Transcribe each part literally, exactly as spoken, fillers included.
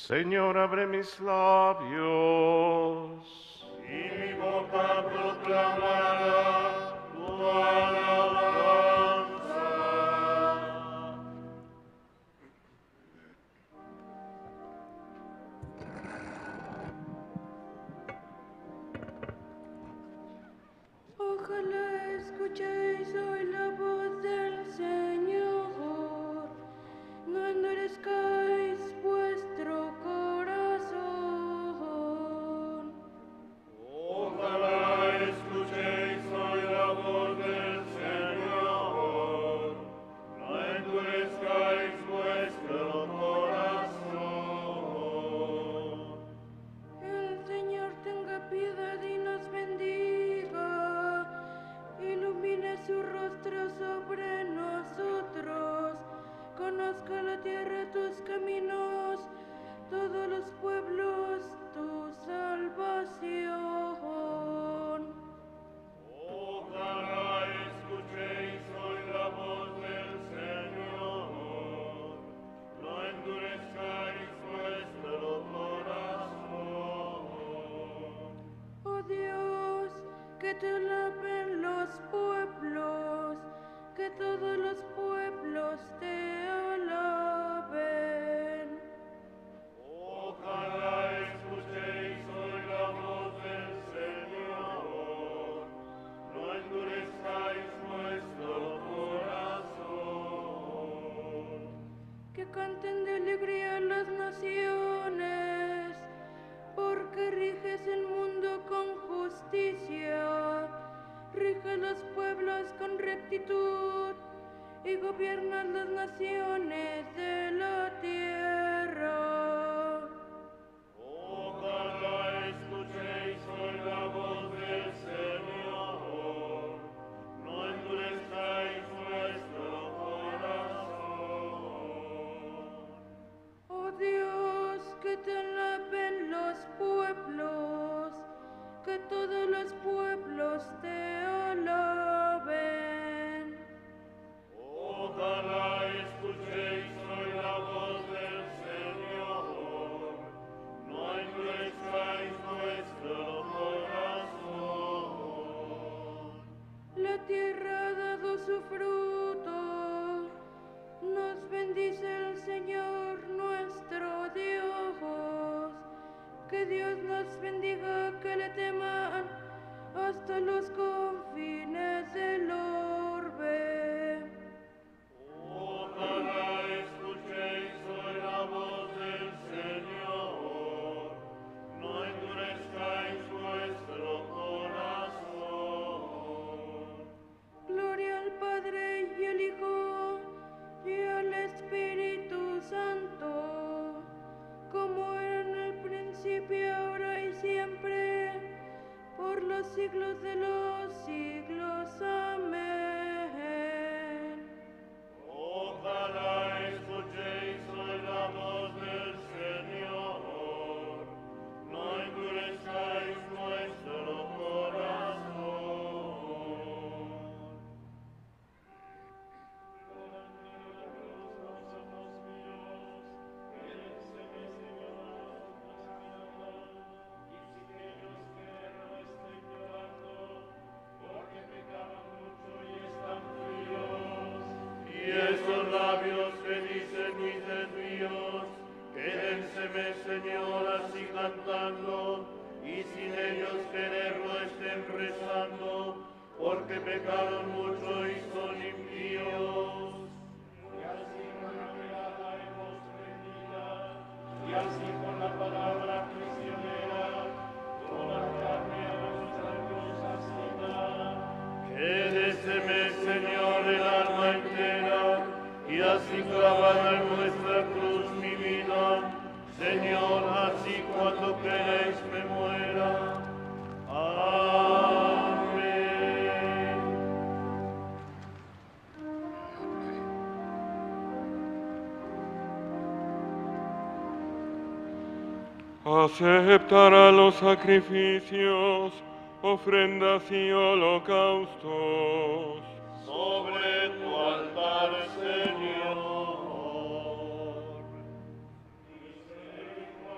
Señor, abre mis labios. Y mi boca proclamará tu alabanza. Ojalá escuchéis hoy la voz del Señor, no endurezcáis vuestro corazón. Ojalá escuchéis hoy la voz del Señor, no endurezcáis vuestro corazón. El Señor tenga piedad y nos bendiga, ilumine su rostro sobre nosotros, conozca la tierra tus caminos, todos los pueblos tu salvación. Ojalá escuchéis hoy la voz del Señor, no endurezcáis vuestro corazón. Oh Dios, que te alaben los pueblos, que todos los pueblos te alaben. Ojalá escuchéis hoy la voz del Señor, no endurezcáis vuestro corazón. Que canten de alegría las naciones, porque riges el mundo con justicia, riges los pueblos con rectitud y gobiernas las naciones de la tierra. Ojalá escuchéis hoy la voz del Señor, no endurezcáis vuestro corazón. Oh Dios, que te alaben los pueblos, que todos los pueblos te alaben. Ojalá escuchéis hoy la voz del Señor, no endurezcáis vuestro corazón. La tierra ha dado su fruto, nos bendice el Señor nuestro Dios. Que Dios nos bendiga, que le teman hasta los confines del orbe. Ojalá escuchéis hoy la voz del Señor, no endurezcáis vuestro corazón. Gloria al Padre y al Hijo y al Espíritu Santo, como era en el principio, ahora y siempre, por los siglos de los siglos. Amén. Ojalá escuchéis hoy la voz del Señor, no endurezcáis vuestro corazón. Y esos labios que dicen mis desvíos, quédenseme, Señor, así cantando, y sin ellos quererlo estén rezando, porque pecaron mucho y son impíos. Y así con la mirada hemos prendida, y así con la palabra prisionera, con la carne a nuestra cruz asida. Quédeseme, Señor, el alma entera, y así clavada en nuestra cruz mi vida, Señor, así cuando queréis me muera. Amén. Aceptará los sacrificios, ofrendas y holocaustos. Sobre tu altar, Señor.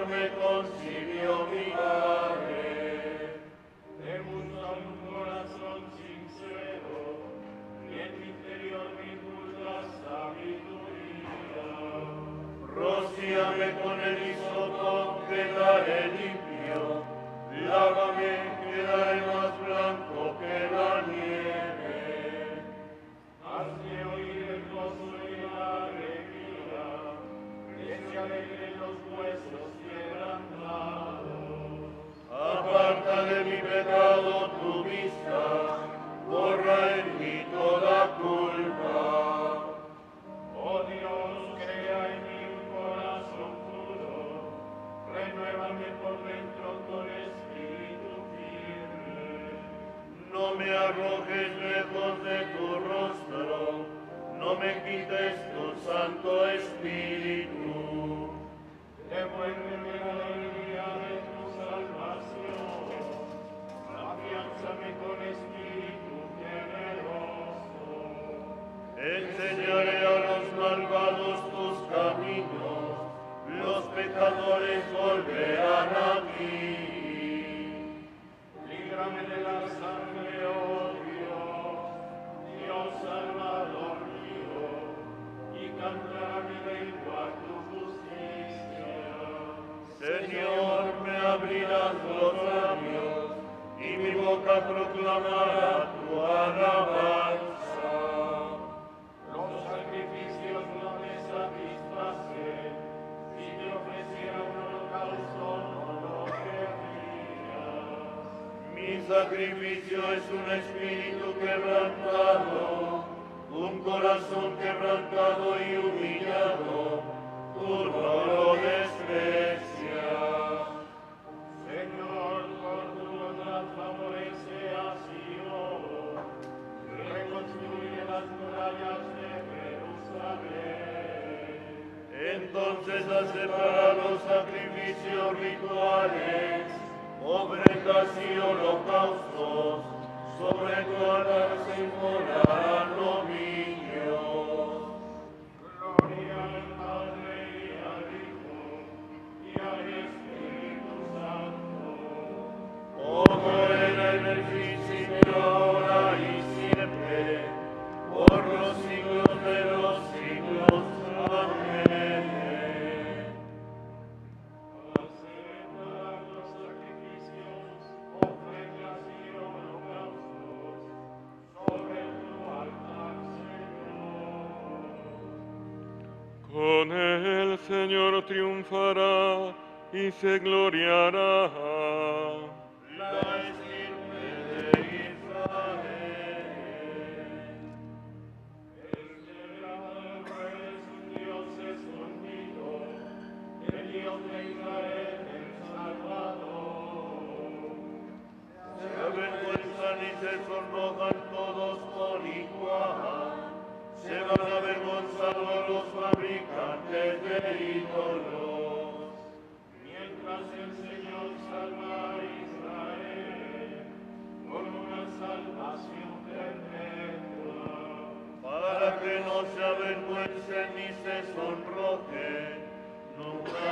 Señor me concibió mi Padre. Me gusta un corazón sincero, y en mi interior me inculca sabiduría. Rocíame con el hisopo, quedaré limpio. Lávame, quedaré más blanco que la nieve. Hazme oír el gozo y la alegría, que se alegren los huesos quebrantados. Aparta de mi pecado tu vista, borra en mí toda culpa. Oh Dios, crea en mí un corazón puro, renuévame por dentro con espíritu firme. No me arrojes lejos de tu rostro, no me quites tu Santo Espíritu. Devuélveme la alegría de tu salvación, afiánzame con espíritu generoso. Enseñaré a los malvados tus caminos, los pecadores volverán a mí. Líbrame de la sangre, oh Dios, Dios salvador mío, y cantará mi lengua tu justicia. Señor, me abrirás los labios, y mi boca proclamará tu alabanza. Los sacrificios no me satisfacen, si te ofreciera un holocausto no lo querrías. Mi sacrificio es un espíritu quebrantado, un corazón quebrantado y humillado, tú no lo desprecias. Señor, por tu bondad favorece a Sion, reconstruye las murallas de Jerusalén. Entonces hace para los sacrificios rituales, ofrendas y holocaustos, sobre tu altar se inmolarán novillos. Gloria al Padre y al Hijo y al Espíritu Santo. Como era en el principio, ahora y siempre, por los siglos de los siglos. Amén. Acepta los sacrificios, ofrendas y holocaustos sobre tu altar, Señor. Con el Señor triunfará y se gloriará. La estirpe de Israel. El Señor es un Dios escondido, el Dios de Israel, el Salvador. Se avergüenzan y se sonrojan todos por igual. Se van avergonzados los fabricantes de ídolos. Mientras el Señor salva a Israel con una salvación perpetua. Para que no se avergüencen ni se sonrojen, nunca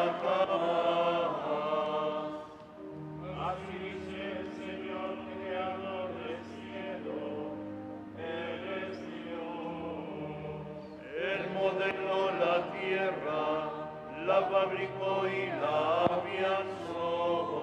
jamás. Así dice el Señor, creador del cielo, Él es Dios. Él modeló la tierra, la fabricó y la afianzó.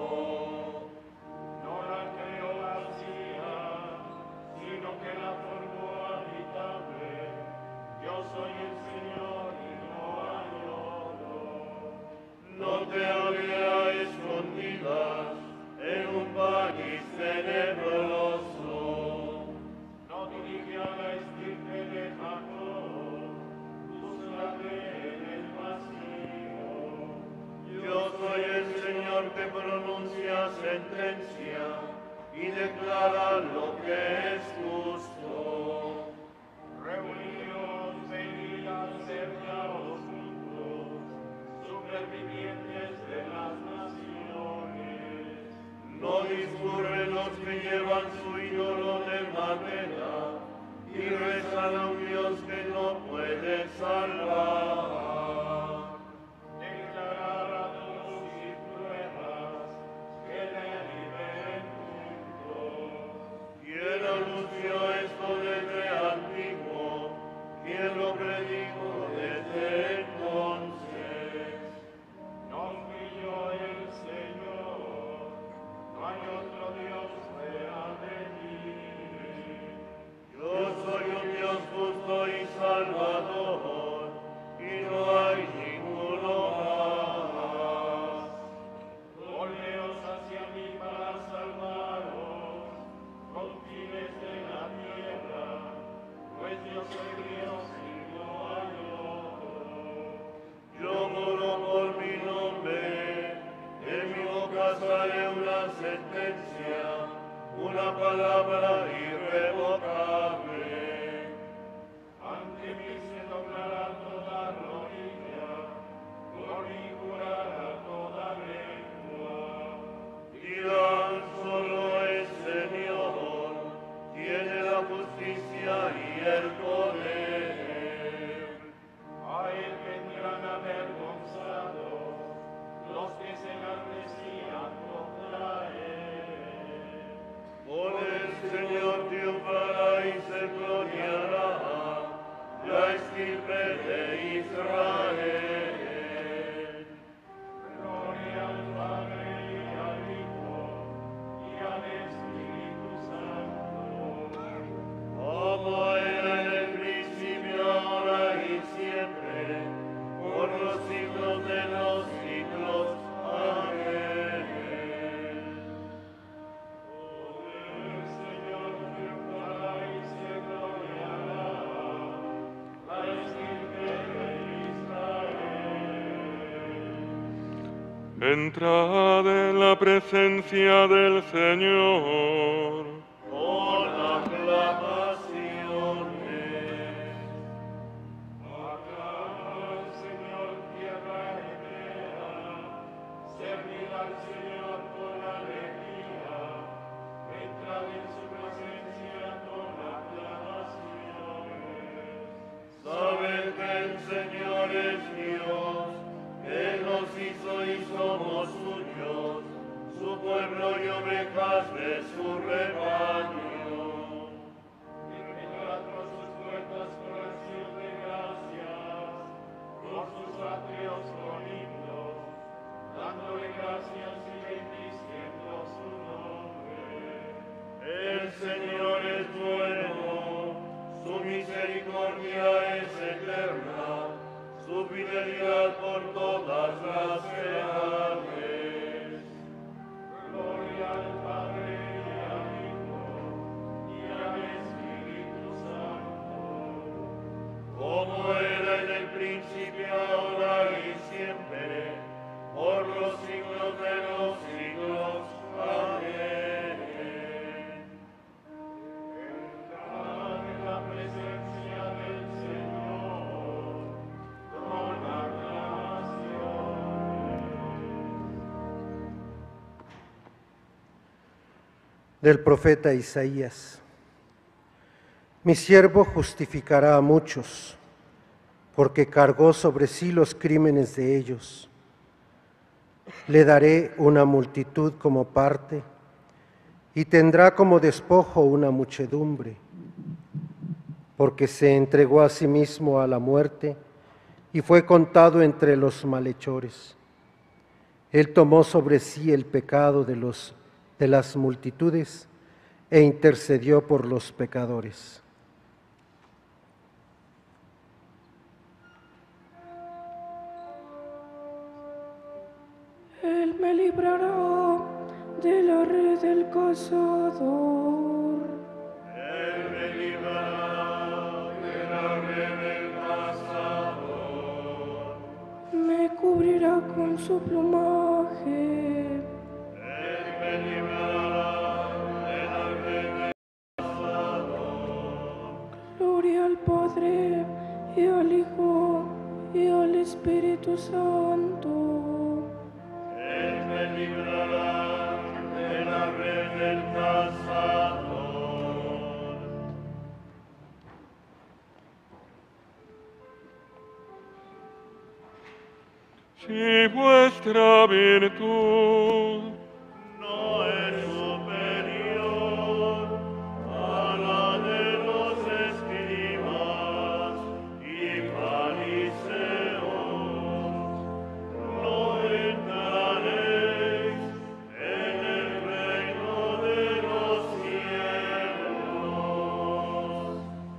No la creó vacía, sino que la formó habitable. Yo soy el Señor y no hay otro. No te había escondidas en un país tenebroso. No dirige a la estirpe de Jacob, búscate en el vacío. Yo soy el Señor que pronuncia sentencia y declara lo que es justo. Reunidos, venid a acercaos juntos, supervivientes de las naciones. No discurren los que llevan su ídolo de madera y rezan a un Dios que no puede salvar. Declarar a tus nunca sale una sentencia, una palabra irrevocable. Ante mí se doblará toda rodilla, configurará toda lengua. Dirán solo el Señor, tiene la justicia y el poder. A él vendrán avergonzados los que se enaltecían contra él. Por el Señor triunfará y se gloriará la estirpe de Israel. Gloria al Padre y al Hijo y al Espíritu Santo. Como era en el principio, ahora y siempre, por los siglos de los siglos. Amén. El Señor triunfará y se gloriará, la estirpe de Israel. Entrad en la presencia del Señor. Con aclamaciones. Aclama al Señor tierra entera, servid al Señor con alegría, entrad en su presencia con aclamaciones. Sabed que el Señor es Dios, Él nos hizo y somos suyos, su pueblo y ovejas de su rebaño. Entrad por sus puertas con acción de gracias, por sus atrios con himnos, dándole gracias y bendiciendo su nombre. El Señor es bueno, su misericordia es eterna, su fidelidad por todas las edades. Gloria al Padre y al Hijo y al Espíritu Santo. Como era en el principio, ahora y siempre, por los siglos de los siglos. Amén. Entrad en la presencia del Señor con aclamaciones. Del profeta Isaías. Mi siervo justificará a muchos, porque cargó sobre sí los crímenes de ellos. Le daré una multitud como parte, y tendrá como despojo una muchedumbre, porque se entregó a sí mismo a la muerte y fue contado entre los malhechores. Él tomó sobre sí el pecado de los de las multitudes e intercedió por los pecadores. Él me librará de la red del cazador. Él me librará de la red del cazador. Me cubrirá con su plumaje. Él me librará de la red del cazador. Gloria al Padre y al Hijo y al Espíritu Santo. Él me librará de la red del cazador. Si vuestra virtud No es superior a la de los escribas y fariseos, no entraréis en el reino de los cielos.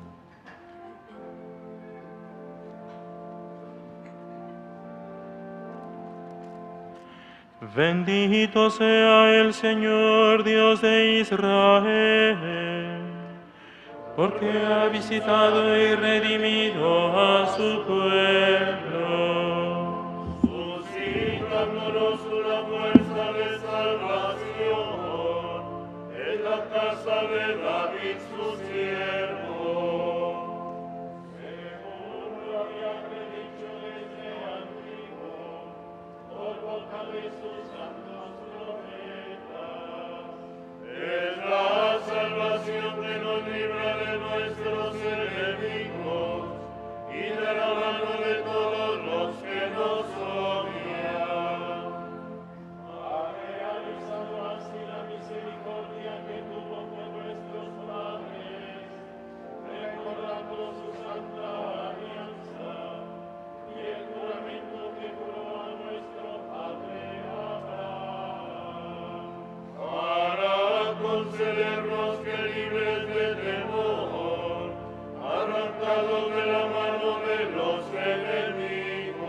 Bendito sea el Señor Dios de Israel, porque ha visitado y redimido a su pueblo. Suscitándonos una fuerza de salvación David su siervo. Según lo había predicho desde antiguo, por boca de sus santos profetas. Es la salvación que nos libra de nuestros enemigos y de la mano de todos los que nos odian. Ha realizado así la misericordia que tuvo con nuestros padres, recordando su santa alianza y el juramento que juró a nuestro padre Abraham. Para concedernos que libres de temor, arrancados de la mano de los enemigos,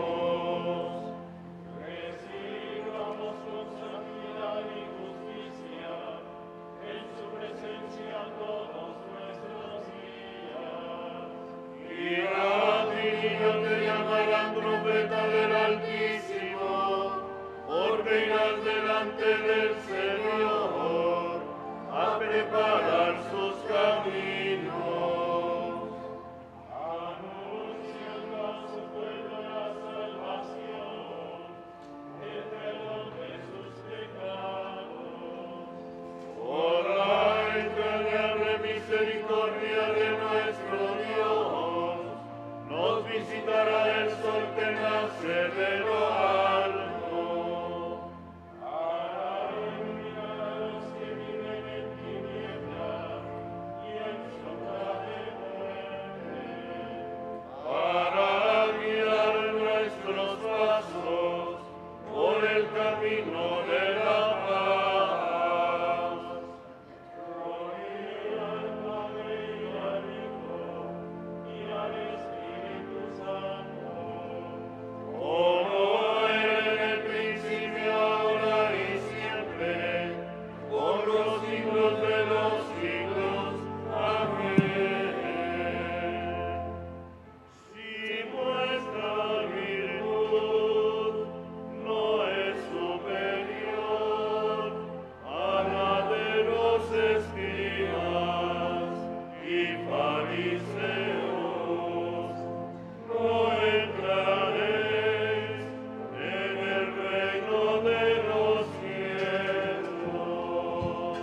Recibamos con santidad y justicia en su presencia todos nuestros días. y a ti niño te llamarán profeta del Altísimo, porque irás delante del Señor a preparar sus caminos. Anunciando a su pueblo la salvación, el perdón de sus pecados. Por la entrañable misericordia de nuestro Dios, nos visitará el sol que nace de lo alto. Para iluminar a los que viven en tinieblas y en sombra de muerte. Para guiar nuestros pasos por el camino de la paz. Gloria al Padre y al Hijo y al Espíritu Santo. Como era en el principio, ahora y siempre, por los siglos de los siglos. Amén. Si vuestra virtud no es superior a la de los escribas y fariseos, no entraréis en el reino de los cielos.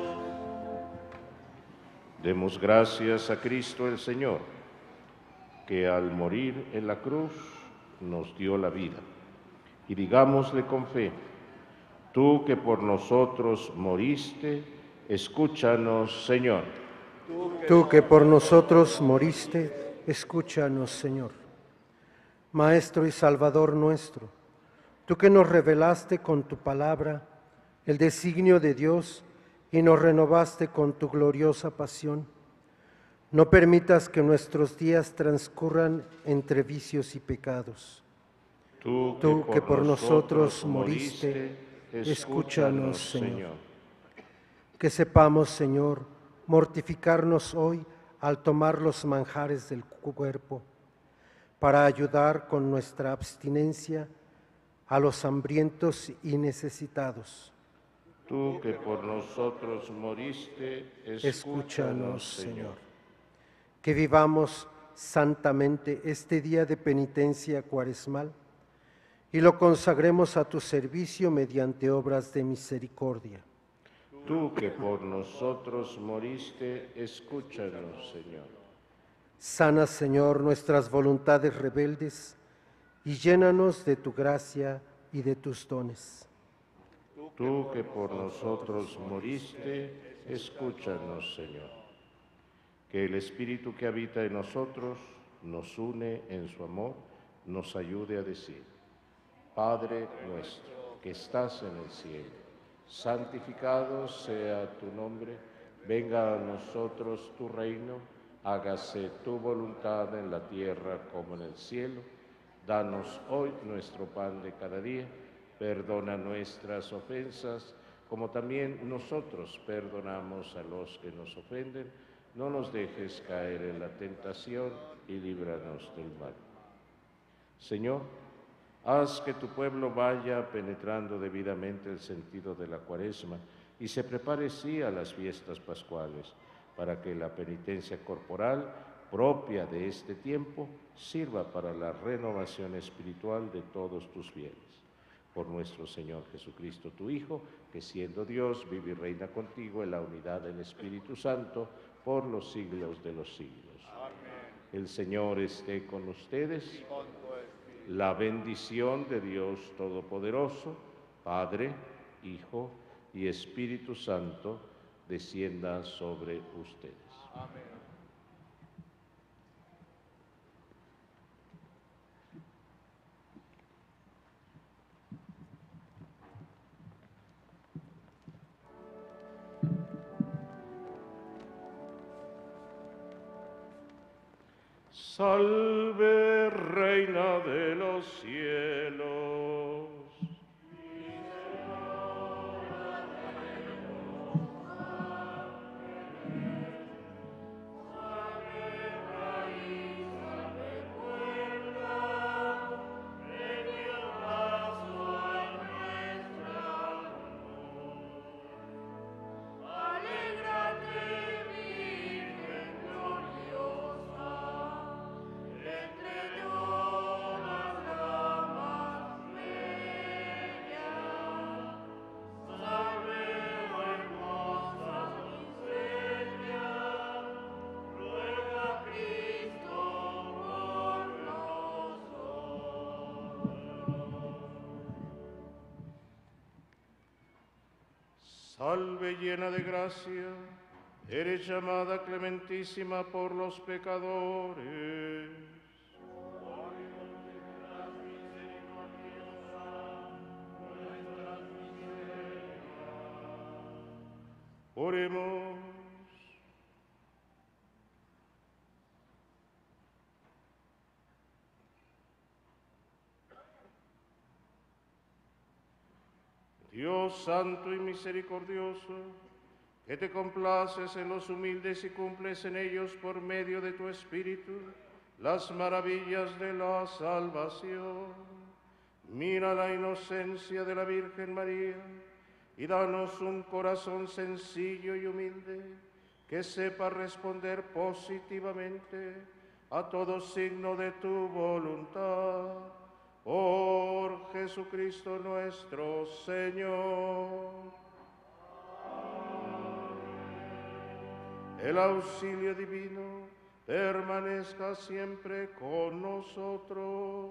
Demos gracias a Cristo el Señor, que al morir en la cruz nos dio la vida. Y digámosle con fe, tú que por nosotros moriste, escúchanos, Señor. Tú que por nosotros moriste, escúchanos, Señor. Maestro y Salvador nuestro, tú que nos revelaste con tu palabra el designio de Dios y nos renovaste con tu gloriosa pasión, no permitas que nuestros días transcurran entre vicios y pecados. Tú, Tú que por nosotros moriste, escúchanos, Señor. Que sepamos, Señor, mortificarnos hoy al tomar los manjares del cuerpo, para ayudar con nuestra abstinencia a los hambrientos y necesitados. Tú que por nosotros moriste, Escúchanos, Señor. Que vivamos santamente este día de penitencia cuaresmal y lo consagremos a tu servicio mediante obras de misericordia. Tú que por nosotros moriste, escúchanos, Señor. Sana, Señor, nuestras voluntades rebeldes y llénanos de tu gracia y de tus dones. Tú que por nosotros moriste, escúchanos, Señor. Que el Espíritu que habita en nosotros nos une en su amor, nos ayude a decir: Padre nuestro, que estás en el cielo, santificado sea tu nombre, venga a nosotros tu reino, hágase tu voluntad en la tierra como en el cielo. Danos hoy nuestro pan de cada día, perdona nuestras ofensas, como también nosotros perdonamos a los que nos ofenden. No nos dejes caer en la tentación y líbranos del mal. Señor, haz que tu pueblo vaya penetrando debidamente el sentido de la Cuaresma y se prepare sí a las fiestas pascuales. para que la penitencia corporal propia de este tiempo sirva para la renovación espiritual de todos tus fieles. Por nuestro Señor Jesucristo, tu Hijo, que siendo Dios, vive y reina contigo en la unidad del Espíritu Santo, por los siglos de los siglos. Amén. El Señor esté con ustedes. Y con tu espíritu. La bendición de Dios Todopoderoso, Padre, Hijo y Espíritu Santo, descienda sobre ustedes. Amén. Salve, Reina de los cielos. Salve llena de gracia, eres llamada clementísima por los pecadores. Oremos. Dios santo y misericordioso, que te complaces en los humildes y cumples en ellos por medio de tu Espíritu las maravillas de la salvación. Mira la inocencia de la Virgen María y danos un corazón sencillo y humilde que sepa responder positivamente a todo signo de tu voluntad. Por Jesucristo nuestro Señor. El auxilio divino permanezca siempre con nosotros.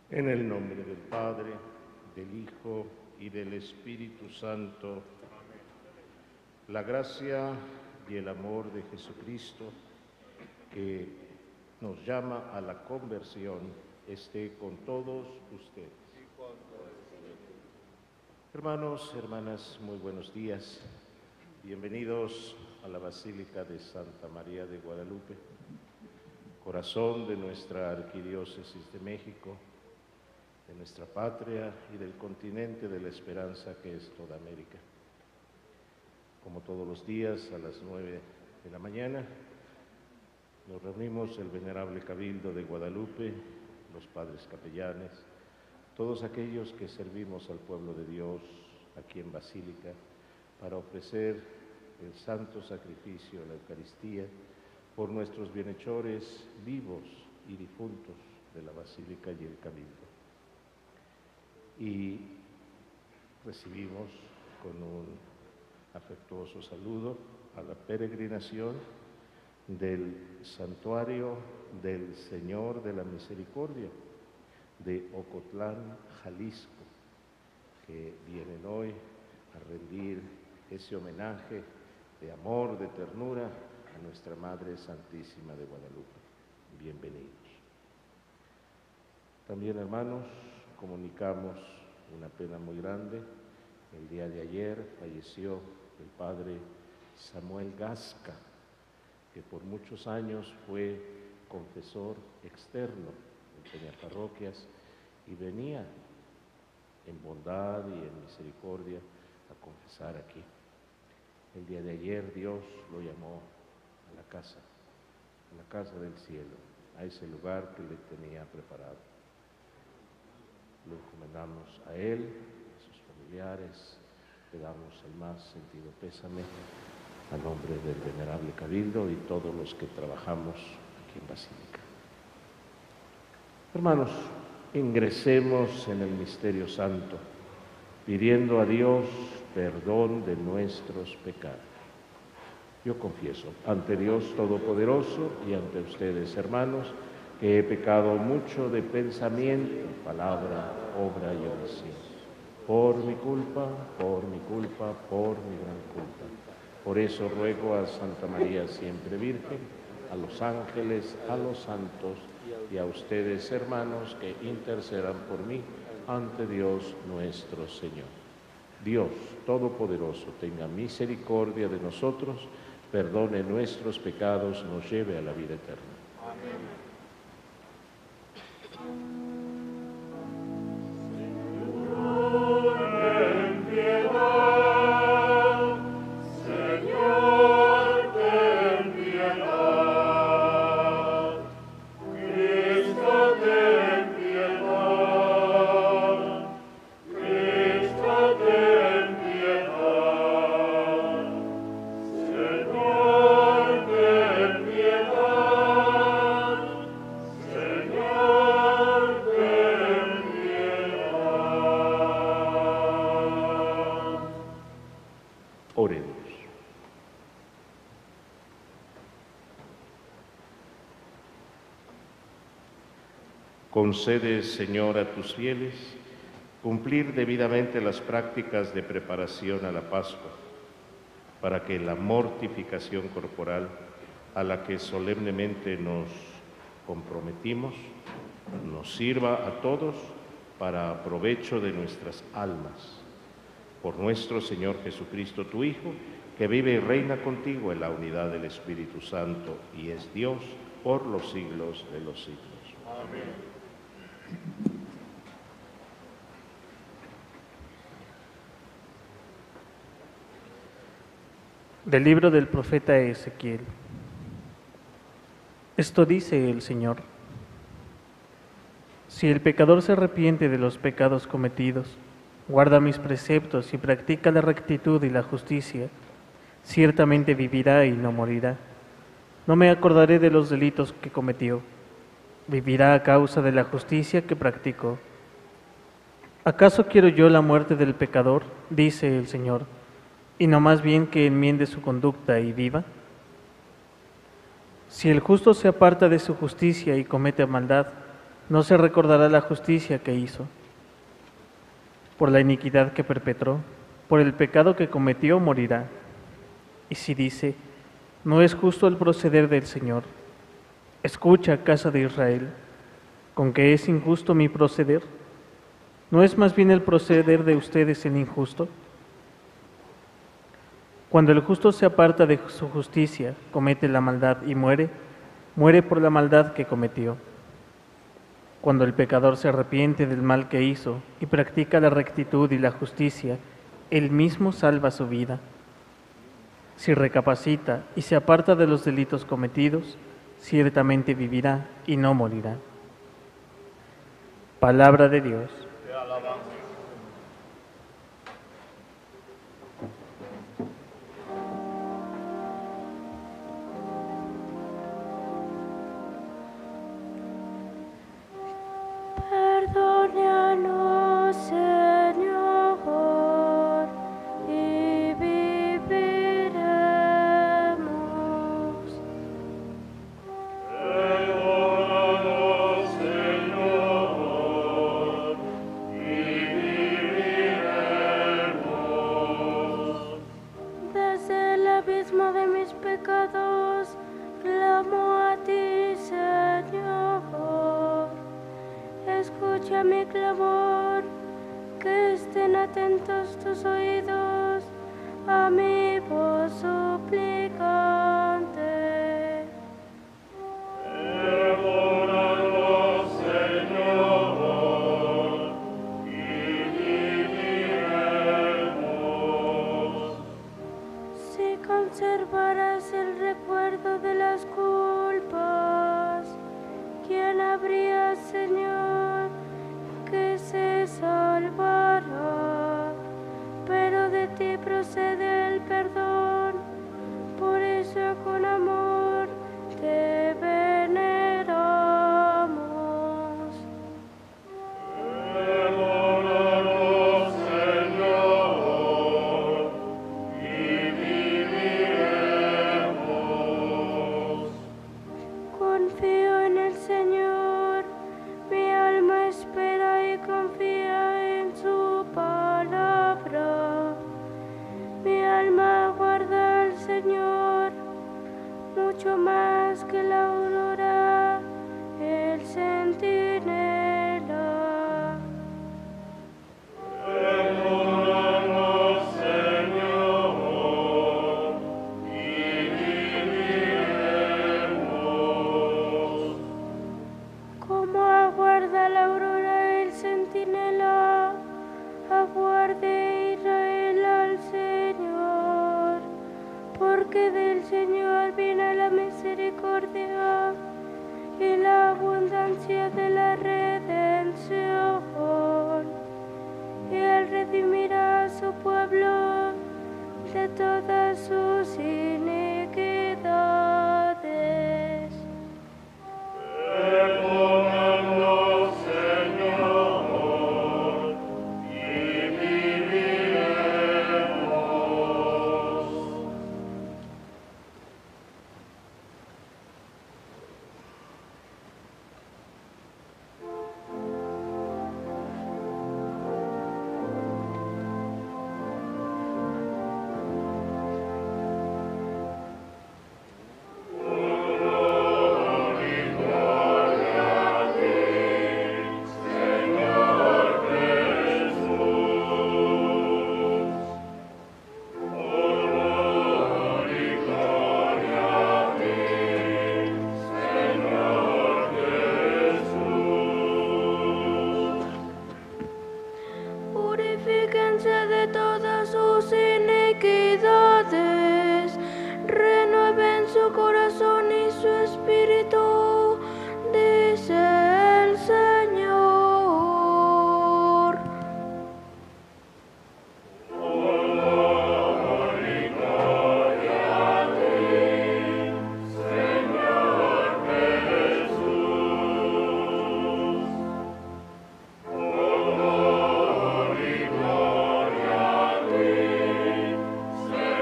En el nombre del Padre, del Hijo y del Espíritu Santo. La gracia y el amor de Jesucristo, que nos llama a la conversión, esté con todos ustedes. Hermanos, hermanas, muy buenos días. Bienvenidos a la Basílica de Santa María de Guadalupe, corazón de nuestra Arquidiócesis de México, de nuestra patria y del continente de la esperanza que es toda América. Como todos los días, a las nueve de la mañana, nos reunimos el Venerable Cabildo de Guadalupe, los padres capellanes, todos aquellos que servimos al pueblo de Dios aquí en Basílica, para ofrecer el santo sacrificio, la Eucaristía, por nuestros bienhechores vivos y difuntos de la Basílica y el Cabildo. Y recibimos con un afectuoso saludo a la peregrinación del Santuario del Señor de la Misericordia de Ocotlán, Jalisco, que vienen hoy a rendir ese homenaje de amor, de ternura a nuestra Madre Santísima de Guadalupe. Bienvenidos. También, hermanos, comunicamos una pena muy grande. El día de ayer falleció el padre Samuel Gasca, que por muchos años fue confesor externo en Peñaparroquias y venía en bondad y en misericordia a confesar aquí. El día de ayer Dios lo llamó a la casa, a la casa del cielo, a ese lugar que le tenía preparado. Lo encomendamos a él, a sus familiares, le damos el más sentido pésame a nombre del Venerable Cabildo y todos los que trabajamos aquí en Basílica. Hermanos, ingresemos en el misterio santo, pidiendo a Dios perdón de nuestros pecados. Yo confieso ante Dios Todopoderoso y ante ustedes, hermanos, que he pecado mucho de pensamiento, palabra, obra y omisión. Por mi culpa, por mi culpa, por mi gran culpa. Por eso ruego a Santa María siempre Virgen, a los ángeles, a los santos y a ustedes, hermanos, que intercedan por mí ante Dios nuestro Señor. Dios Todopoderoso tenga misericordia de nosotros, perdone nuestros pecados, nos lleve a la vida eterna. Amén. Concede, Señor, a tus fieles cumplir debidamente las prácticas de preparación a la Pascua, para que la mortificación corporal a la que solemnemente nos comprometimos nos sirva a todos para provecho de nuestras almas. Por nuestro Señor Jesucristo, tu Hijo, que vive y reina contigo en la unidad del Espíritu Santo y es Dios por los siglos de los siglos. Amén. Del libro del profeta Ezequiel. Esto dice el Señor: si el pecador se arrepiente de los pecados cometidos, guarda mis preceptos y practica la rectitud y la justicia, ciertamente vivirá y no morirá. No me acordaré de los delitos que cometió. Vivirá a causa de la justicia que practicó. ¿Acaso quiero yo la muerte del pecador? Dice el Señor, y no más bien que enmiende su conducta y viva. Si el justo se aparta de su justicia y comete maldad, no se recordará la justicia que hizo. Por la iniquidad que perpetró, por el pecado que cometió, morirá. Y si dice, no es justo el proceder del Señor, escucha, casa de Israel, ¿con qué es injusto mi proceder? ¿No es más bien el proceder de ustedes el injusto? Cuando el justo se aparta de su justicia, comete la maldad y muere, muere por la maldad que cometió. Cuando el pecador se arrepiente del mal que hizo y practica la rectitud y la justicia, él mismo salva su vida. Si recapacita y se aparta de los delitos cometidos, ciertamente vivirá y no morirá. Palabra de Dios. Te alabamos. Perdónanos, Señor, y viviremos. Perdónanos, Señor, y viviremos. Desde el abismo de mis pecados, clamo a ti, Señor. Escucha mi clamor, que estén atentos tus oídos a mi voz suplicante. Perdónanos, Señor, y viviremos. Si conservaras el recuerdo de las culpas, ¿quién habría, Señor, que se salvará? Pero de ti procede el perdón, por eso con amor te veneramos. Perdónanos, Señor, y viviremos. Confío en el Señor, mi alma espera y confía en su palabra. Mi alma aguarda al Señor, mucho más que la aurora, el centinela. Perdónanos, Señor, y viviremos. Como aguarda la aurora el centinela, aguarde Israel al Señor, porque del Señor viene la misericordia y la abundancia de la redención, y Él redimirá a su pueblo de todas sus iniquidades. Perdónanos, Señor, y viviremos. Purifíquense de todas sus iniquidades, renueven su corazón y su espíritu, dice el Señor. Gloria a ti, Señor.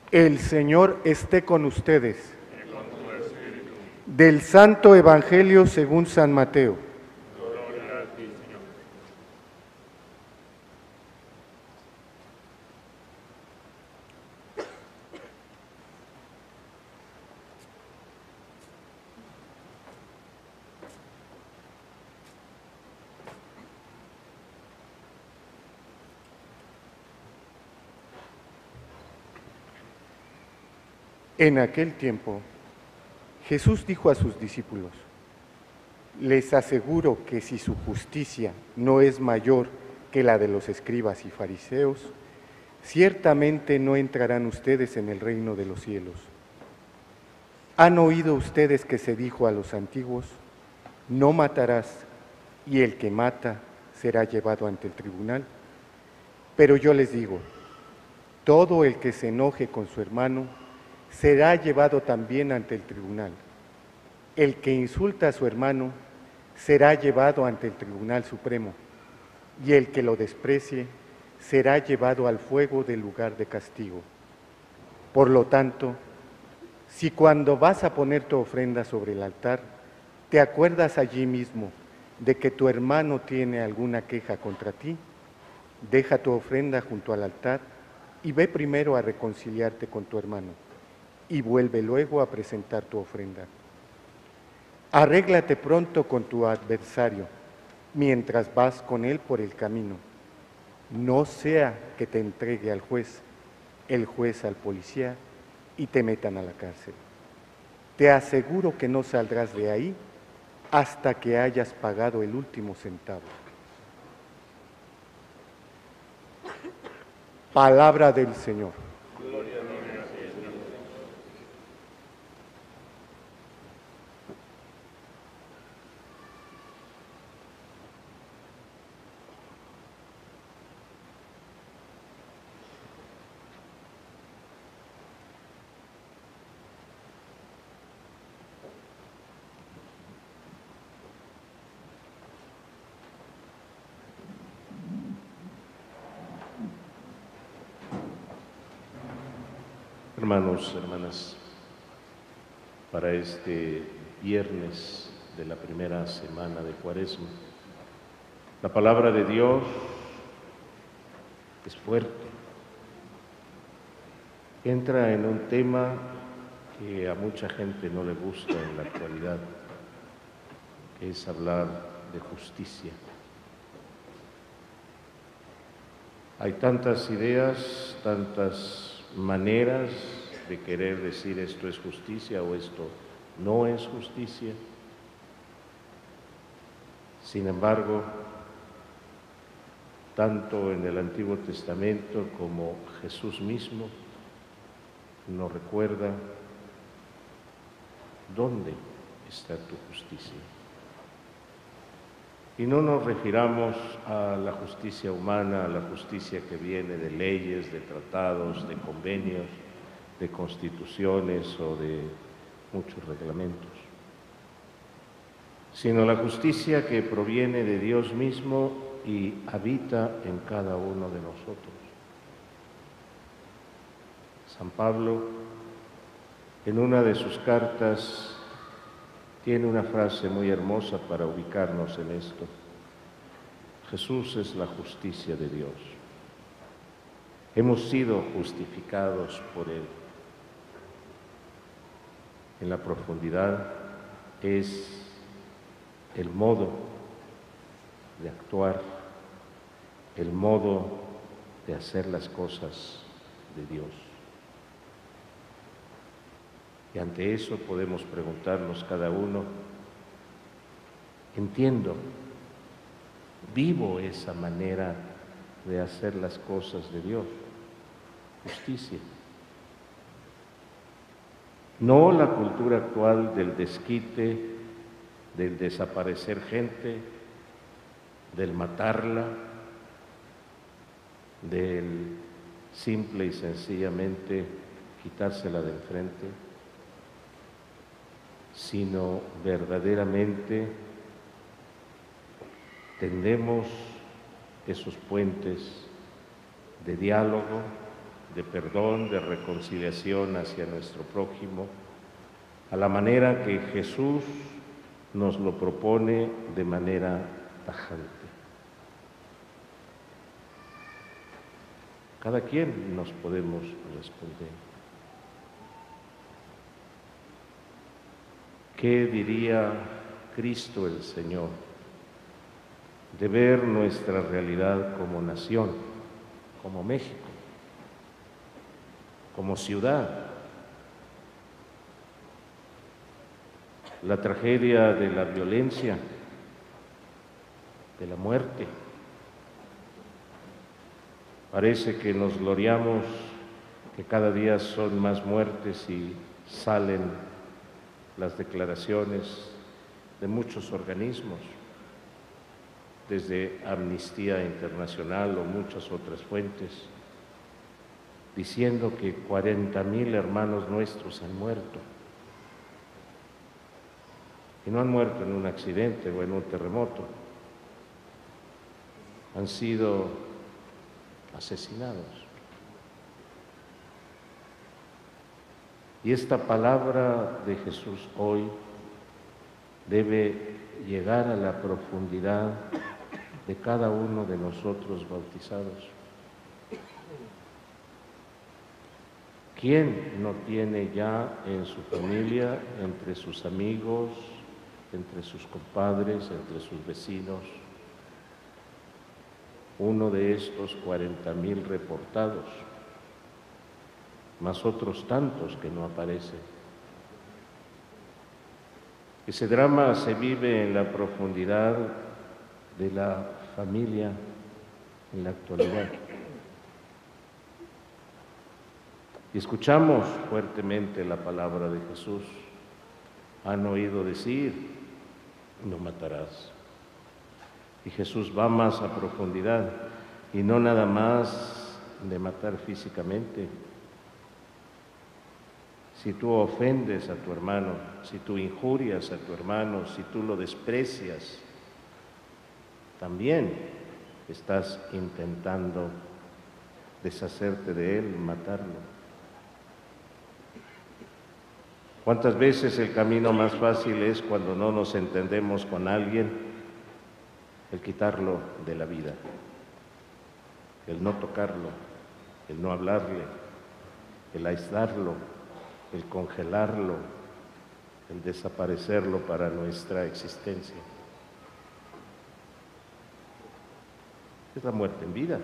El Señor esté con ustedes. Del Santo Evangelio según San Mateo. Gloria a ti, Señor. En aquel tiempo, Jesús dijo a sus discípulos: les aseguro que si su justicia no es mayor que la de los escribas y fariseos, ciertamente no entrarán ustedes en el reino de los cielos. ¿Han oído ustedes que se dijo a los antiguos: no matarás, y el que mata será llevado ante el tribunal? Pero yo les digo, todo el que se enoje con su hermano será llevado también ante el tribunal. El que insulta a su hermano será llevado ante el Tribunal Supremo, y el que lo desprecie será llevado al fuego del lugar de castigo. Por lo tanto, si cuando vas a poner tu ofrenda sobre el altar, te acuerdas allí mismo de que tu hermano tiene alguna queja contra ti, deja tu ofrenda junto al altar y ve primero a reconciliarte con tu hermano, y vuelve luego a presentar tu ofrenda. Arréglate pronto con tu adversario, mientras vas con él por el camino. No sea que te entregue al juez, el juez al policía, y te metan a la cárcel. Te aseguro que no saldrás de ahí hasta que hayas pagado el último centavo. Palabra del Señor. Hermanos, hermanas, para este viernes de la primera semana de Cuaresma, la palabra de Dios es fuerte. Entra en un tema que a mucha gente no le gusta en la actualidad, que es hablar de justicia. Hay tantas ideas, tantas maneras de querer decir esto es justicia o esto no es justicia. Sin embargo, tanto en el Antiguo Testamento como Jesús mismo nos recuerda dónde está tu justicia. Y no nos refiramos a la justicia humana, a la justicia que viene de leyes, de tratados, de convenios, de constituciones o de muchos reglamentos, sino la justicia que proviene de Dios mismo y habita en cada uno de nosotros. San Pablo, en una de sus cartas, tiene una frase muy hermosa para ubicarnos en esto. Jesús es la justicia de Dios. Hemos sido justificados por Él. En la profundidad es el modo de actuar, el modo de hacer las cosas de Dios. Y ante eso podemos preguntarnos cada uno, entiendo, vivo esa manera de hacer las cosas de Dios, justicia. No la cultura actual del desquite, del desaparecer gente, del matarla, del simple y sencillamente quitársela de enfrente, sino verdaderamente tendemos esos puentes de diálogo, de perdón, de reconciliación hacia nuestro prójimo, a la manera que Jesús nos lo propone de manera tajante. Cada quien nos podemos responder. ¿Qué diría Cristo el Señor de ver nuestra realidad como nación, como México, como ciudad? La tragedia de la violencia, de la muerte. Parece que nos gloriamos que cada día son más muertes y salen las declaraciones de muchos organismos, desde Amnistía Internacional o muchas otras fuentes, diciendo que cuarenta mil hermanos nuestros han muerto. Y no han muerto en un accidente o en un terremoto, han sido asesinados. Y esta palabra de Jesús hoy debe llegar a la profundidad de cada uno de nosotros bautizados. ¿Quién no tiene ya en su familia, entre sus amigos, entre sus compadres, entre sus vecinos, uno de estos cuarenta mil reportados, más otros tantos que no aparecen? Ese drama se vive en la profundidad de la familia en la actualidad. Y escuchamos fuertemente la palabra de Jesús. Han oído decir, no matarás. Y Jesús va más a profundidad, y no nada más de matar físicamente. Si tú ofendes a tu hermano, si tú injurias a tu hermano, si tú lo desprecias, también estás intentando deshacerte de él, matarlo. ¿Cuántas veces el camino más fácil es, cuando no nos entendemos con alguien, el quitarlo de la vida, el no tocarlo, el no hablarle, el aislarlo, el congelarlo, el desaparecerlo para nuestra existencia? Es la muerte en vida.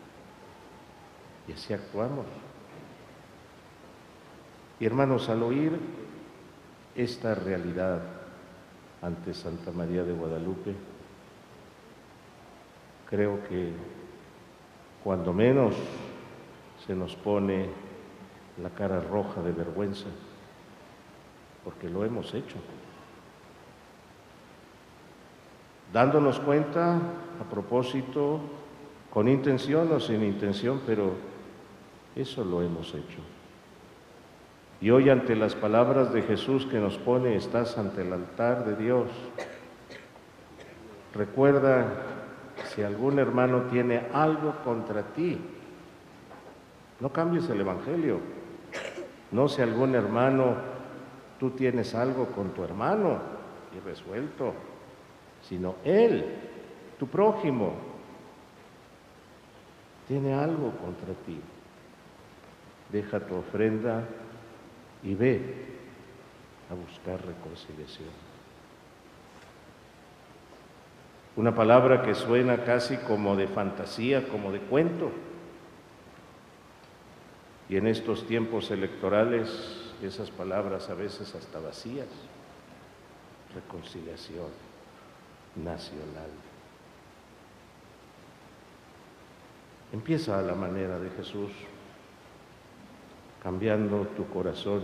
Y así actuamos. Y hermanos, al oír esta realidad ante Santa María de Guadalupe, creo que cuando menos se nos pone la cara roja de vergüenza, porque lo hemos hecho. Dándonos cuenta, a propósito, con intención o sin intención, pero eso lo hemos hecho. Y hoy, ante las palabras de Jesús que nos pone, estás ante el altar de Dios. Recuerda, si algún hermano tiene algo contra ti, no cambies el Evangelio. No, si algún hermano, tú tienes algo con tu hermano irresuelto, sino él, tu prójimo, tiene algo contra ti. Deja tu ofrenda y ve a buscar reconciliación. Una palabra que suena casi como de fantasía, como de cuento. Y en estos tiempos electorales, esas palabras a veces hasta vacías. Reconciliación nacional. Empieza a la manera de Jesús, cambiando tu corazón.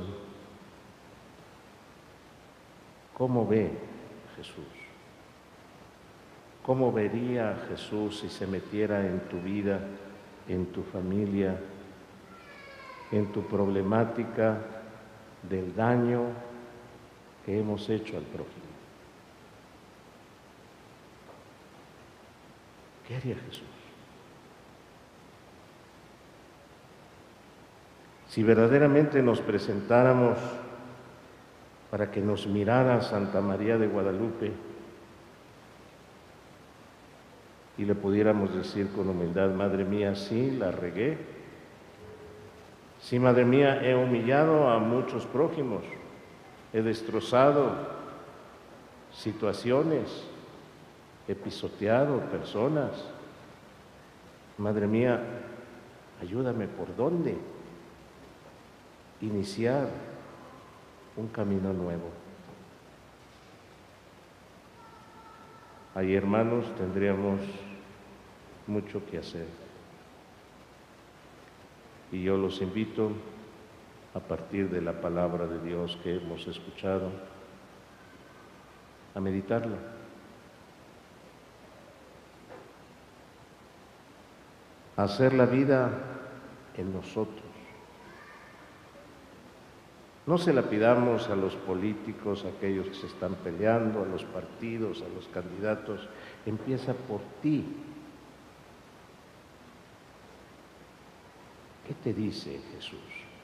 ¿Cómo ve Jesús? ¿Cómo vería Jesús si se metiera en tu vida, en tu familia, en tu problemática del daño que hemos hecho al prójimo? ¿Qué haría Jesús? Si verdaderamente nos presentáramos para que nos mirara Santa María de Guadalupe y le pudiéramos decir con humildad: Madre mía, sí, la regué. Sí, Madre mía, he humillado a muchos prójimos, he destrozado situaciones, he pisoteado personas. Madre mía, ayúdame por dónde iniciar un camino nuevo. Ahí, hermanos, tendríamos mucho que hacer. Y yo los invito, a partir de la palabra de Dios que hemos escuchado, a meditarla. A hacer la vida en nosotros. No se la pidamos a los políticos, a aquellos que se están peleando, a los partidos, a los candidatos. Empieza por ti. ¿Qué te dice Jesús?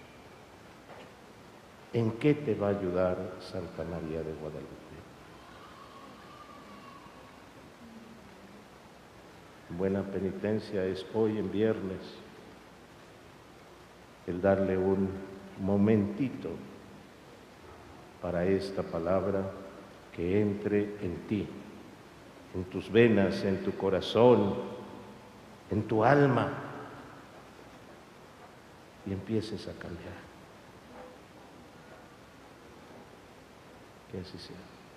¿En qué te va a ayudar Santa María de Guadalupe? Buena penitencia es hoy en viernes el darle un momentito para esta palabra que entre en ti, en tus venas, en tu corazón, en tu alma, y empieces a cambiar. Que así sea.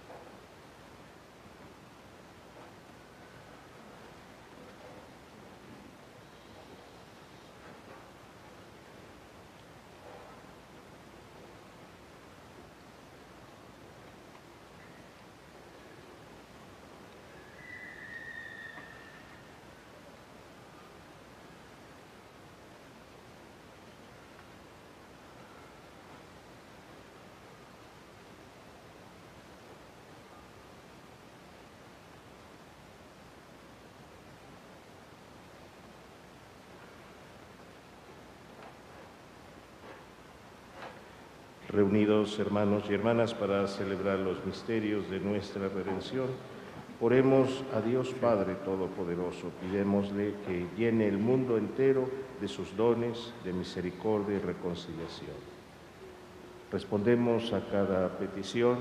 Reunidos, hermanos y hermanas, para celebrar los misterios de nuestra redención, oremos a Dios Padre Todopoderoso, pidémosle que llene el mundo entero de sus dones de misericordia y reconciliación. Respondemos a cada petición: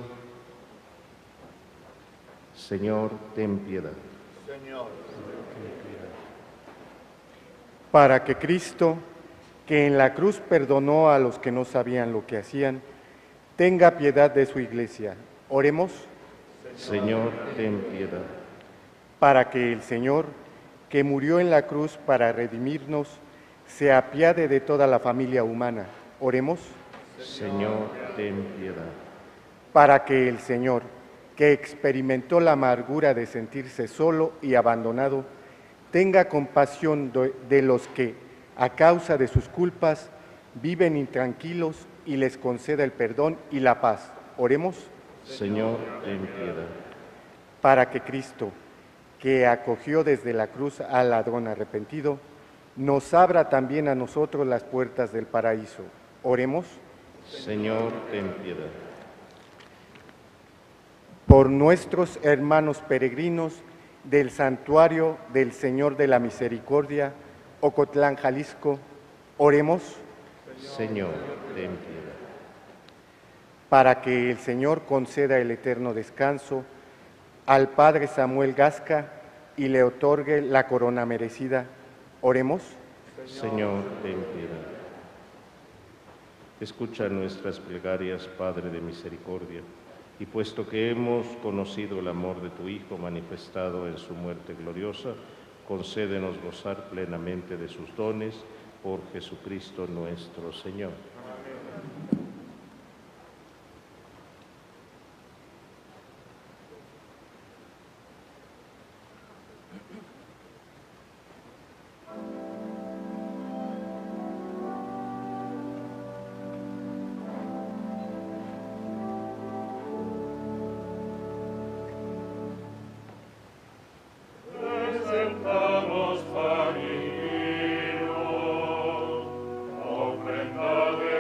Señor, ten piedad. Señor, Ten piedad. Para que Cristo, que en la cruz perdonó a los que no sabían lo que hacían, tenga piedad de su iglesia. Oremos. Señor, ten piedad. Para que el Señor, que murió en la cruz para redimirnos, se apiade de toda la familia humana. Oremos. Señor, ten piedad. Para que el Señor, que experimentó la amargura de sentirse solo y abandonado, tenga compasión de los que, a causa de sus culpas, viven intranquilos y les conceda el perdón y la paz. Oremos. Señor, ten piedad. Para que Cristo, que acogió desde la cruz al ladrón arrepentido, nos abra también a nosotros las puertas del paraíso. Oremos. Señor, ten piedad. Por nuestros hermanos peregrinos del santuario del Señor de la Misericordia, Ocotlán, Jalisco, oremos. Señor, ten piedad. Para que el Señor conceda el eterno descanso al Padre Samuel Gasca y le otorgue la corona merecida. Oremos. Señor, ten piedad. Escucha nuestras plegarias, Padre de misericordia, y puesto que hemos conocido el amor de tu Hijo manifestado en su muerte gloriosa, concédenos gozar plenamente de sus dones por Jesucristo nuestro Señor. Presentamos familia, ofrenda de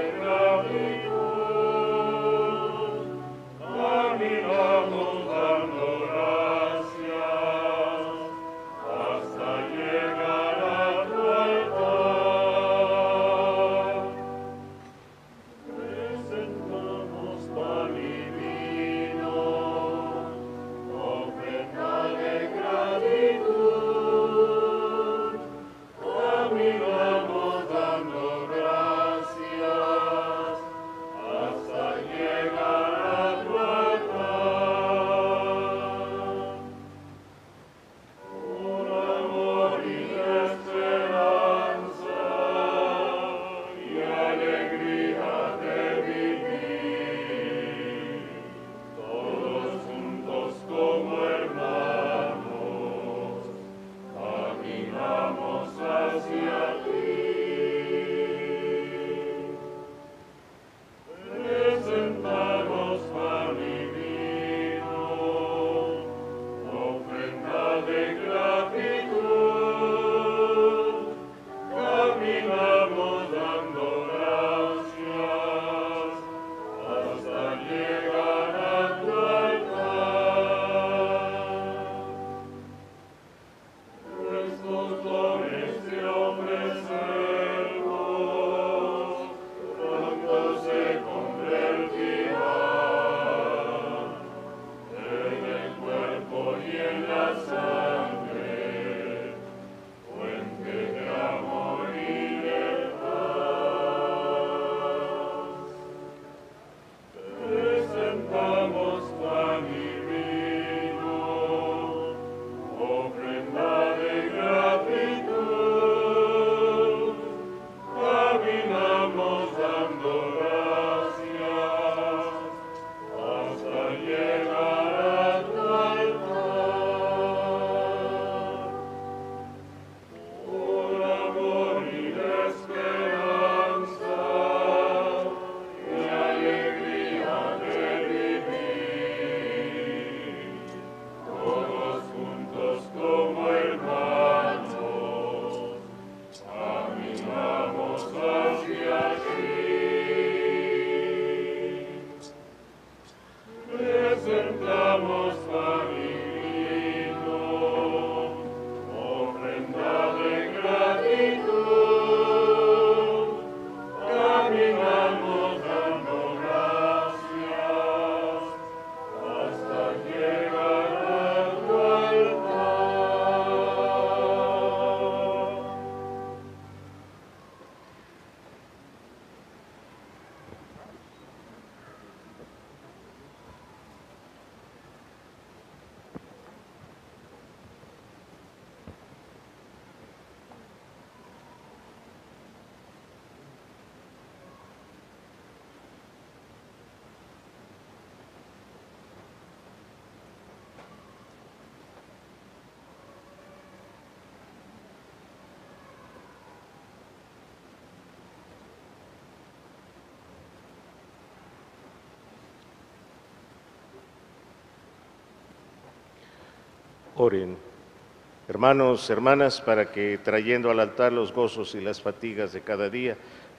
Oren, hermanos, hermanas, para que trayendo al altar los gozos y las fatigas de cada día,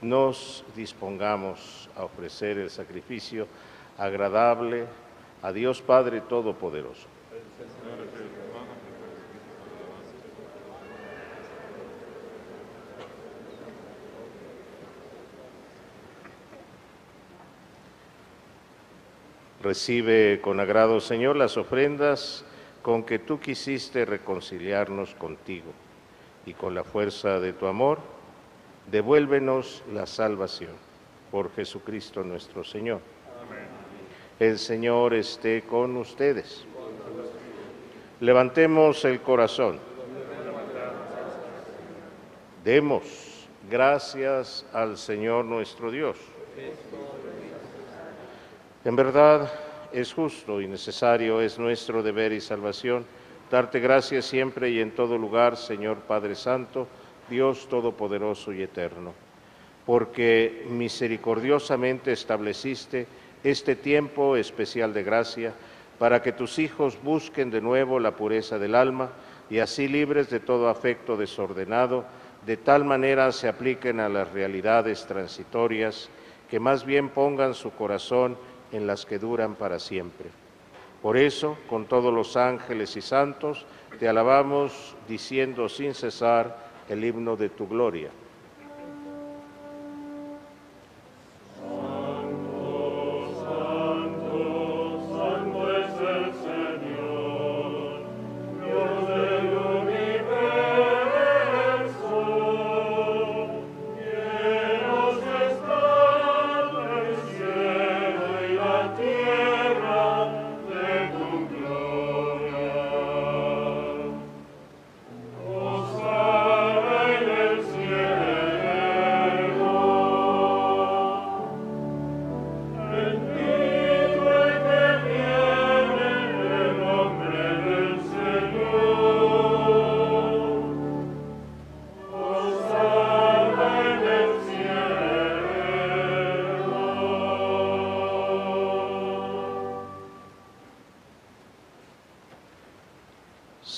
nos dispongamos a ofrecer el sacrificio agradable a Dios Padre Todopoderoso. Recibe con agrado, Señor, las ofrendas con que tú quisiste reconciliarnos contigo, y con la fuerza de tu amor, devuélvenos la salvación. Por Jesucristo nuestro Señor. Amén. El Señor esté con ustedes. Levantemos el corazón. Demos gracias al Señor nuestro Dios. En verdad, es justo y necesario, es nuestro deber y salvación, darte gracias siempre y en todo lugar, Señor Padre Santo, Dios Todopoderoso y Eterno, porque misericordiosamente estableciste este tiempo especial de gracia para que tus hijos busquen de nuevo la pureza del alma y así libres de todo afecto desordenado, de tal manera se apliquen a las realidades transitorias que más bien pongan su corazón en las que duran para siempre. Por eso, con todos los ángeles y santos, te alabamos diciendo sin cesar el himno de tu gloria. Cielo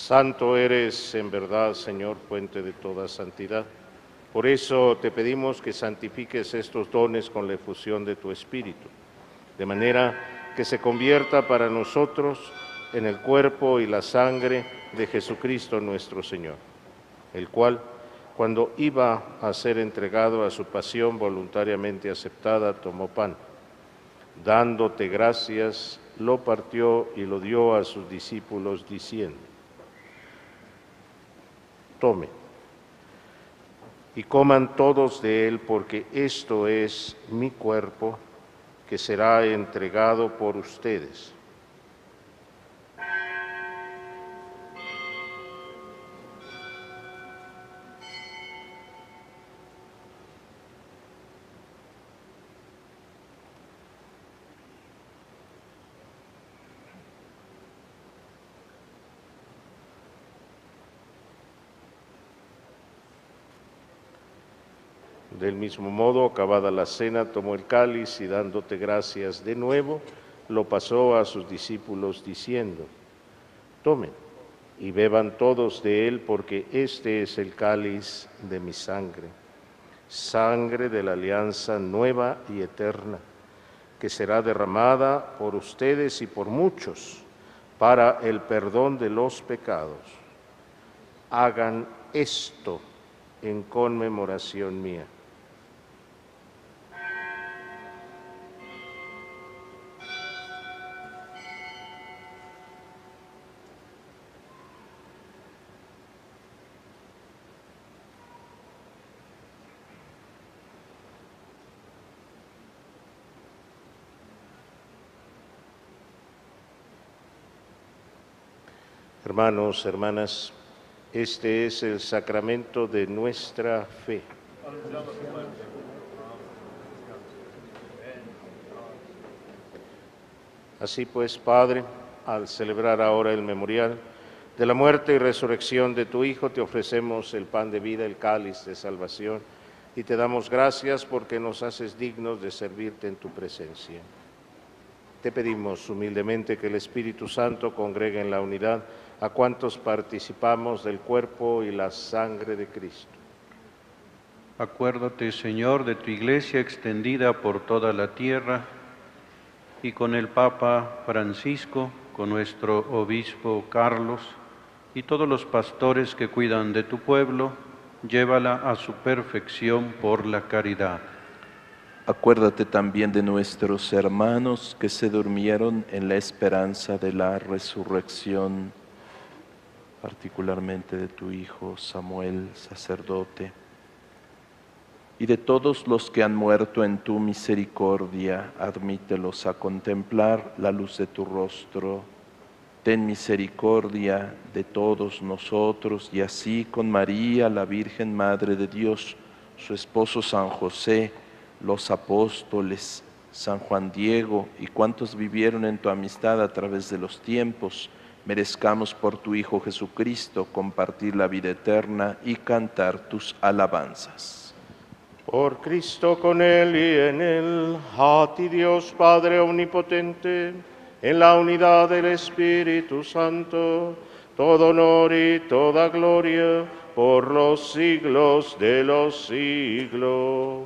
Santo eres en verdad, Señor, fuente de toda santidad. Por eso te pedimos que santifiques estos dones con la efusión de tu Espíritu, de manera que se convierta para nosotros en el cuerpo y la sangre de Jesucristo nuestro Señor, el cual, cuando iba a ser entregado a su pasión voluntariamente aceptada, tomó pan. Dándote gracias, lo partió y lo dio a sus discípulos, diciendo: tome y coman todos de él, porque esto es mi cuerpo, que será entregado por ustedes. Del mismo modo, acabada la cena, tomó el cáliz y dándote gracias de nuevo, lo pasó a sus discípulos diciendo: tomen y beban todos de él, porque este es el cáliz de mi sangre, sangre de la alianza nueva y eterna, que será derramada por ustedes y por muchos para el perdón de los pecados. Hagan esto en conmemoración mía. Hermanos, hermanas, este es el sacramento de nuestra fe. Así pues, Padre, al celebrar ahora el memorial de la muerte y resurrección de tu Hijo, te ofrecemos el pan de vida, el cáliz de salvación, y te damos gracias porque nos haces dignos de servirte en tu presencia. Te pedimos humildemente que el Espíritu Santo congregue en la unidad a cuantos participamos del cuerpo y la sangre de Cristo. Acuérdate, Señor, de tu Iglesia extendida por toda la tierra, y con el Papa Francisco, con nuestro Obispo Carlos, y todos los pastores que cuidan de tu pueblo, llévala a su perfección por la caridad. Acuérdate también de nuestros hermanos que se durmieron en la esperanza de la resurrección, particularmente de tu Hijo Samuel, sacerdote, y de todos los que han muerto en tu misericordia, admítelos a contemplar la luz de tu rostro. Ten misericordia de todos nosotros, y así con María, la Virgen Madre de Dios, su esposo San José, los apóstoles, San Juan Diego y cuantos vivieron en tu amistad a través de los tiempos, merezcamos por tu Hijo Jesucristo compartir la vida eterna y cantar tus alabanzas. Por Cristo, con Él y en Él, a ti Dios Padre Omnipotente, en la unidad del Espíritu Santo, todo honor y toda gloria por los siglos de los siglos.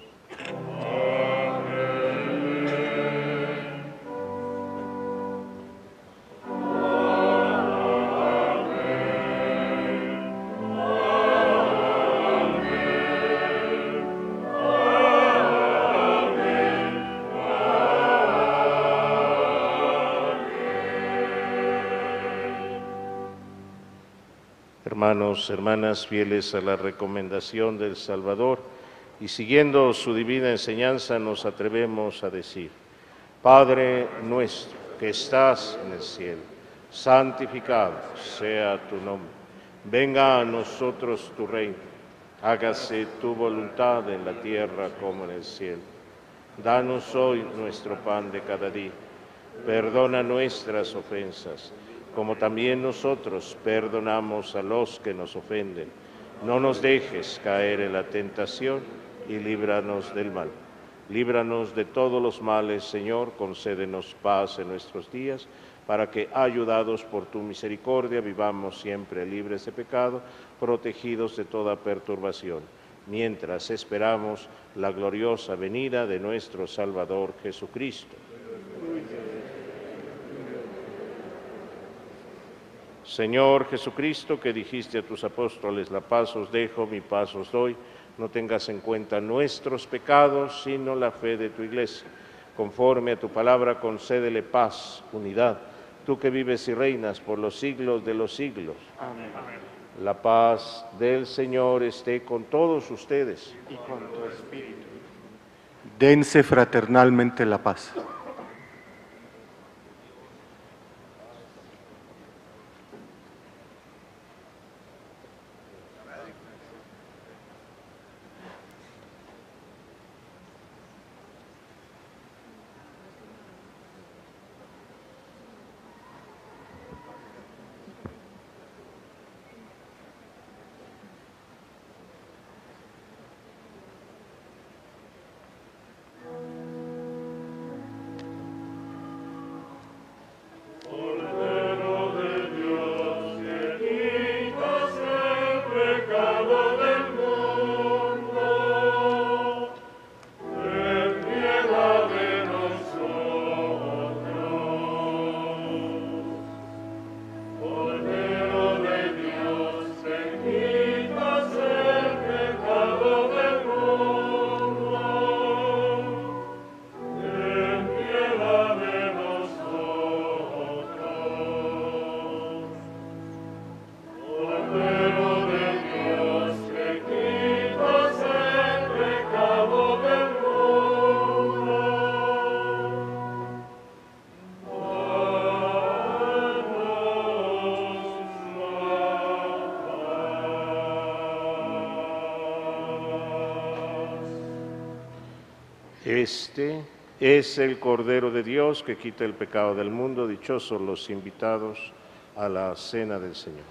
Hermanos, hermanas, fieles a la recomendación del Salvador y siguiendo su divina enseñanza, nos atrevemos a decir: Padre nuestro que estás en el cielo, santificado sea tu nombre. Venga a nosotros tu reino, hágase tu voluntad en la tierra como en el cielo. Danos hoy nuestro pan de cada día, perdona nuestras ofensas, como también nosotros perdonamos a los que nos ofenden. No nos dejes caer en la tentación y líbranos del mal. Líbranos de todos los males, Señor, concédenos paz en nuestros días, para que, ayudados por tu misericordia, vivamos siempre libres de pecado, protegidos de toda perturbación, mientras esperamos la gloriosa venida de nuestro Salvador Jesucristo. Señor Jesucristo, que dijiste a tus apóstoles, la paz os dejo, mi paz os doy, no tengas en cuenta nuestros pecados, sino la fe de tu Iglesia. Conforme a tu palabra, concédele paz, unidad, tú que vives y reinas por los siglos de los siglos. Amén. La paz del Señor esté con todos ustedes. Y con tu espíritu. Dense fraternalmente la paz. Este es el Cordero de Dios que quita el pecado del mundo. Dichosos los invitados a la cena del Señor.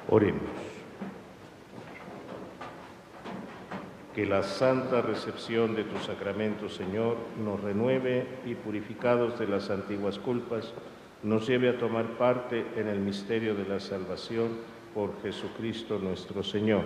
Oremos. Que la santa recepción de tus sacramentos, Señor, nos renueve y, purificados de las antiguas culpas, nos lleve a tomar parte en el misterio de la salvación por Jesucristo nuestro Señor.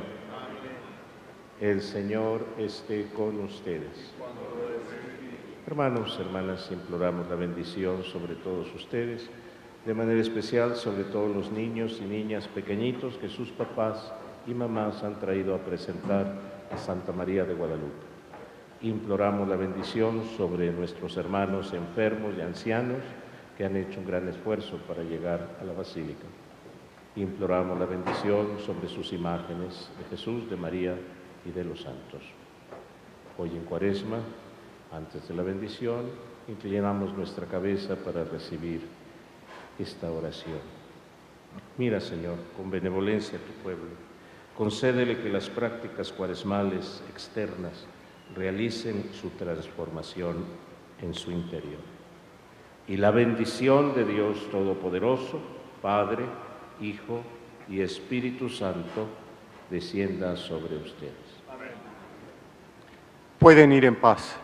El Señor esté con ustedes. Hermanos, hermanas, imploramos la bendición sobre todos ustedes, de manera especial sobre todos los niños y niñas pequeñitos que sus papás y mamás han traído a presentar a Santa María de Guadalupe. Imploramos la bendición sobre nuestros hermanos enfermos y ancianos que han hecho un gran esfuerzo para llegar a la Basílica. Imploramos la bendición sobre sus imágenes de Jesús, de María y de los santos. Hoy en Cuaresma, antes de la bendición, inclinamos nuestra cabeza para recibir esta oración. Mira, Señor, con benevolencia a tu pueblo. Concédele que las prácticas cuaresmales externas realicen su transformación en su interior. Y la bendición de Dios Todopoderoso, Padre, Hijo y Espíritu Santo, descienda sobre ustedes. Amén. Pueden ir en paz.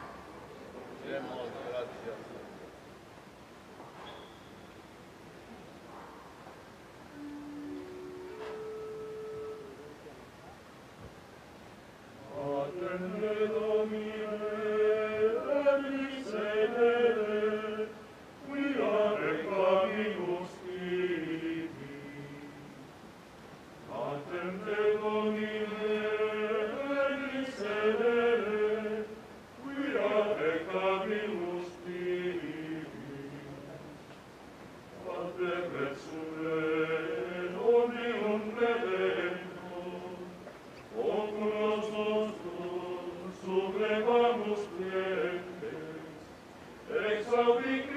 Exaudi